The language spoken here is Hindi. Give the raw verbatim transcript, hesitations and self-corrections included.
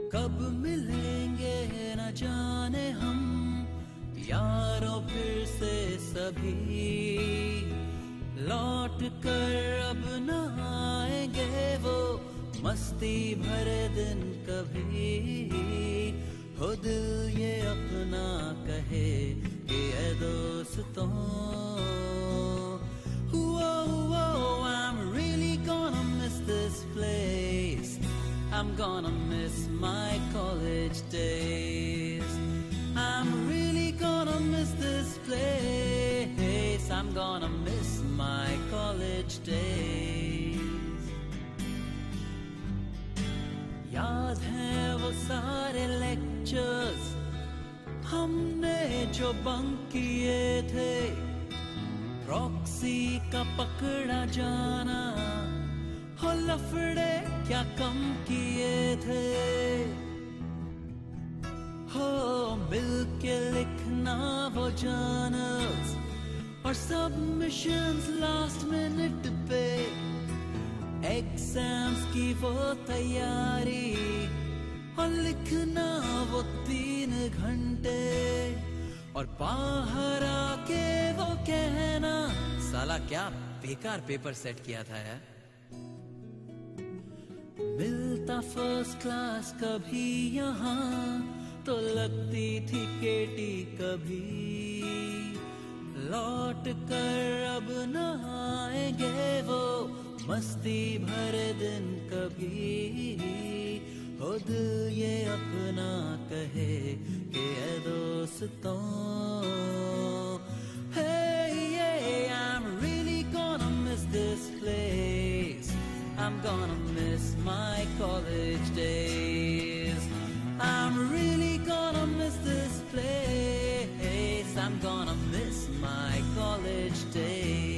कब मिलेंगे न जाने हम यारों फिर से सभी, लौट कर अब न आएंगे वो मस्ती भरे दिन कभी। हो दिल ये अपना कहे कि ऐ दोस्तों, I'm really gonna miss this place, I'm gonna miss my college days, I'm really gonna miss this place, I'm gonna miss my college days। याद है वो सारे लेक्चर्स हमने जो बंक किए थे, प्रॉक्सी का पकड़ा जाना, हो लफड़े क्या कम किए थे, हो मिल के लिखना वो जर्नल्स और सबमिशंस लास्ट मिनट पे, एग्जाम्स की वो तैयारी और लिखना वो तीन घंटे, और बाहर आके वो कहना साला क्या बेकार पेपर सेट किया था यार। मिलता फर्स्ट क्लास कभी यहाँ तो लगती थी केटी कभी, लौट कर अब न आएंगे वो मस्ती भरे दिन कभी। हो दिल ये अपना कहे कि ऐ दोस्तों, hey yeah, I'm really gonna miss this place, I'm gonna miss my college days, I'm really gonna miss this place, I'm gonna miss my college days।